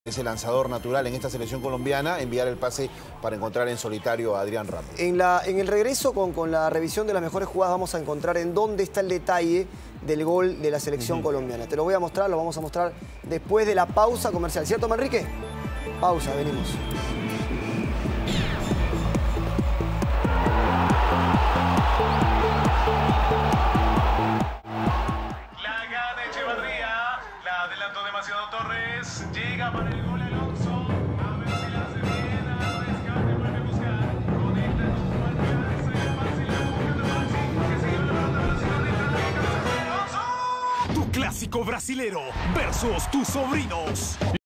ese lanzador natural en esta selección colombiana, enviar el pase para encontrar en solitario a Adrián Ramos. En el regreso con la revisión de las mejores jugadas vamos a encontrar en dónde está el detalle del gol de la selección colombiana. Te lo voy a mostrar, lo vamos a mostrar después de la pausa comercial. ¿Cierto, Manrique? Pausa, venimos. La gana Echevarría, la adelantó demasiado Torres, llega para el gol Alonso, a ver si la hace bien, al rescate vuelve a buscar, conecta en un buen chance, Maxi la busca de Maxi, que se lleva la pelota velocidad de cabeza de Alonso. Tu clásico brasilero versus tus sobrinos.